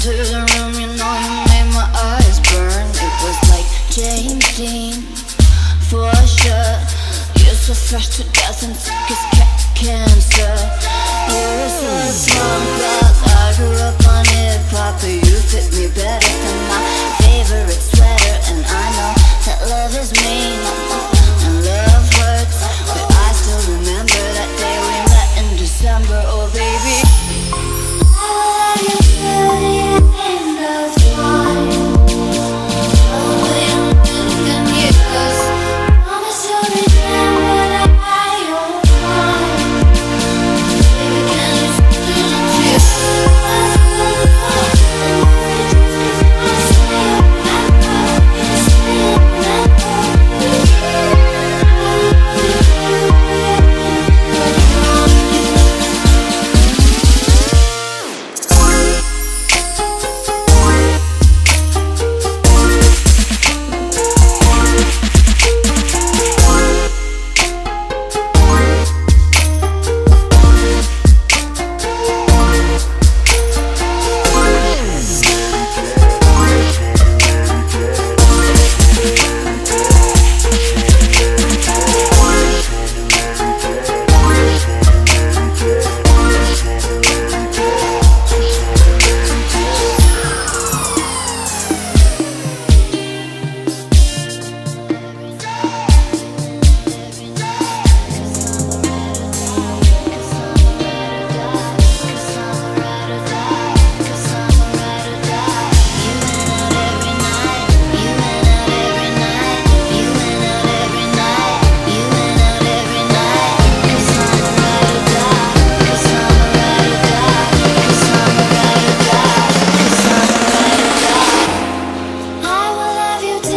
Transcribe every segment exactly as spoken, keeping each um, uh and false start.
into the room, you know you made my eyes burn. It was like James Dean, for sure. You're so fresh to death and sick as cat cancer. You're so strong, cause I grew up on hip-hop, but you fit me better than my favorite sweater. And I know that love is mean and love hurts, but I still remember that day we met in December. Oh baby,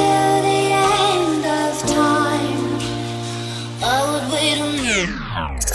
I would wait a minute.